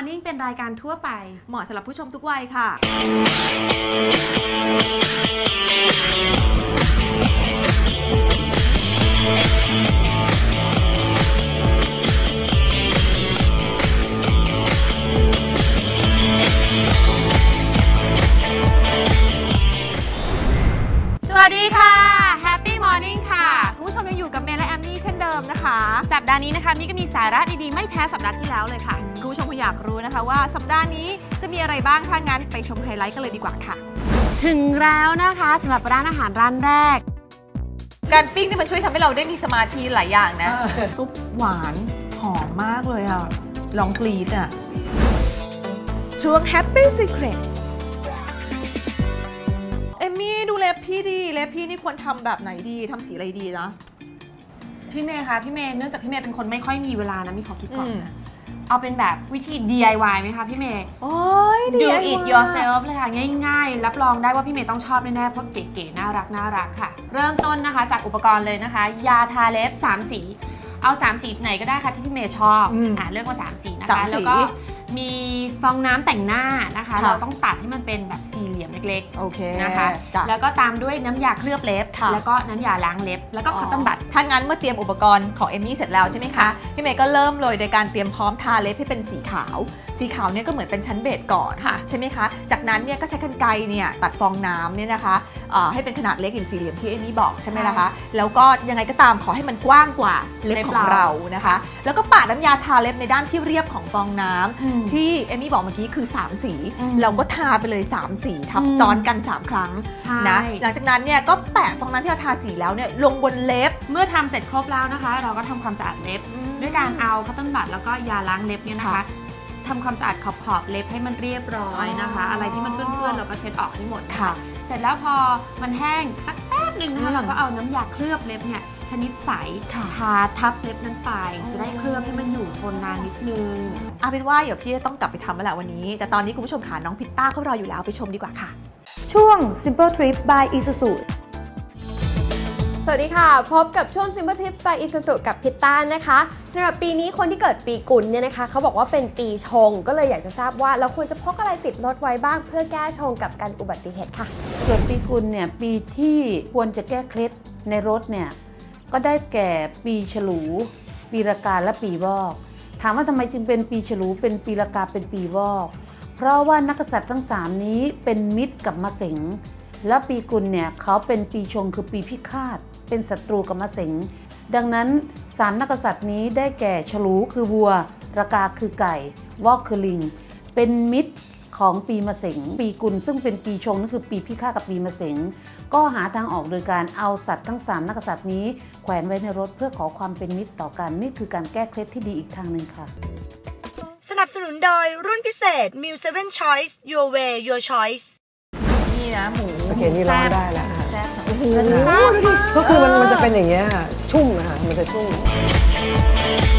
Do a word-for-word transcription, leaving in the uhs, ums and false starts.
Morning เป็นรายการทั่วไปเหมาะสำหรับผู้ชมทุกวัยค่ะสวัสดีค่ะ Happy Morning ค่ะคุณผู้ชมยังอยู่กับเมย์และแอมมี่เช่นเดิมนะคะสัปดาห์นี้นะคะมี่ก็มีสาระดีๆไม่แพ้สัปดาห์ที่แล้วเลยค่ะคุณผู้ชมอยากรู้นะคะว่าสัปดาห์นี้จะมีอะไรบ้างถ้างั้นไปชมไฮไลท์กันเลยดีกว่าค่ะถึงแล้วนะคะสำหรับร้านอาหารร้านแรกการปิ้งนี่มันช่วยทำให้เราได้มีสมาธิหลายอย่างนะซุปหวานหอมมากเลยอ่ะลองกรีดอ่ะช่วง Happy Secretเอมมี่ดูเล็บพี่ดีเล็บพี่นี่ควรทำแบบไหนดีทำสีอะไรดีนะพี่เมย์คะพี่เมย์เนื่องจากพี่เมย์เป็นคนไม่ค่อยมีเวลานะมีขอคิดก่อนนะเอาเป็นแบบวิธี ดี ไอ วาย ไหมคะพี่เมย์โอ้ย Do it yourself เลยค่ะง่ายๆรับรองได้ว่าพี่เมย์ต้องชอบแน่ๆเพราะเก๋ๆน่ารักน่ารักค่ะเริ่มต้นนะคะจากอุปกรณ์เลยนะคะยาทาเล็บสามสีเอาสามสีไหนก็ได้ค่ะที่พี่เมย์ชอบอ่าเลือกมาสามสีนะคะแล้วก็มีฟองน้ำแต่งหน้านะคะเราต้องตัดให้มันเป็นแบบสี่เหลี่ยมเล็กๆโอเคนะคะแล้วก็ตามด้วยน้ำยาเคลือบเล็บแล้วก็น้ำยาล้างเล็บแล้วก็คอตตอนบัดถ้างั้นเมื่อเตรียมอุปกรณ์ของเอมมี่เสร็จแล้วใช่ไหมคะพี่เมย์ก็เริ่มเลยโดยการเตรียมพร้อมทาเล็บให้เป็นสีขาวสีขาวเนี่ยก็เหมือนเป็นชั้นเบสก่อนใช่ไหมคะจากนั้นเนี่ยก็ใช้กรรไกรเนี่ยตัดฟองน้ำเนี่ยนะคะให้เป็นขนาดเล็กอย่างสี่เหลี่ยมที่เอมมี่บอกใช่ไหมล่ะคะแล้วก็ยังไงก็ตามขอให้มันกว้างกว่าเล็บของเรานะคะแล้วก็ปะน้ำยาทาเล็บในด้านที่เรียบของฟองน้ำที่เอมมี่บอกเมื่อกี้คือสามสีเราก็ทาไปเลยสามสีทับซ้อนกันสามครั้งนะหลังจากนั้นเนี่ยก็แปะฟองน้ำที่เราทาสีแล้วเนี่ยลงบนเล็บเมื่อทำเสร็จครบแล้วนะคะเราก็ทำความสะอาดเล็บด้วยการเอาคอตตอนบัดแล้วก็ยาล้างเล็บเนี่ยนะคะทำความสะอาดขอบขอบเล็บให้มันเรียบร้อยนะคะอะไรที่มันเปื้อนๆเราก็เช็ดออกให้หมดค่ะเสร็จแล้วพอมันแห้งสักแป๊บหนึ่งนะคะเราก็เอาน้ำยาเคลือบเล็บเนี่ยชนิดใสทาทับเล็บนั้นไปจะได้เคลือบให้มันอยู่ทนนานนิดนึงเอาเป็นว่าเดี๋ยวพี่จะต้องกลับไปทำแล้วแหละวันนี้แต่ตอนนี้คุณผู้ชมค่ะน้องพิตต้าเขารออยู่แล้วไปชมดีกว่าค่ะช่วง Simple Trip by Isuzu สวัสดีค่ะพบกับช่วง Simple Trip by Isuzu กับพิตต้านะคะสำหรับปีนี้คนที่เกิดปีกุลเนี่ยนะคะเขาบอกว่าเป็นปีชงก็เลยอยากจะทราบว่าเราควรจะพกอะไรติดรถไว้บ้างเพื่อแก้ชงกับการอุบัติเหตุค่ะเกิดปีกุลเนี่ยปีที่ควรจะแก้เคล็ดในรถเนี่ยก็ได้แก่ปีฉลูปีรากาและปีวอกถามว่าทำไมจึงเป็นปีฉลูเป็นปีรากาเป็นปีวอกเพราะว่านักกษัตริย์ทั้งสามนี้เป็นมิตรกับมะเสงและปีกุลเนี่ยเขาเป็นปีชงคือปีพิฆาตเป็นศัตรูกับมะเสงดังนั้นสามนักกษัตริย์นี้ได้แก่ฉลูคือวัวรากาคือไก่วอกคือลิงเป็นมิตรของปีมะเสงปีกุลซึ่งเป็นปีชงนั่นคือปีพิฆาตกับปีมะเสงก็หาทางออกโดยการเอาสัตว์ทั้งสามนักกษัตริย์นี้แขวนไว้ในรถเพื่อขอความเป็นมิตรต่อกันนี่คือการแก้เคล็ดที่ดีอีกทางหนึ่งค่ะสนับสนุนโดยรุ่นพิเศษ มิล เซเว่น Choice Your Way Your Choice นี่นะหมูโอเคนี่ร้อนได้แล้วค่ะโอ้โหก็คือมันมันจะเป็นอย่างเงี้ยชุ่มนะคะมันจะชุ่ม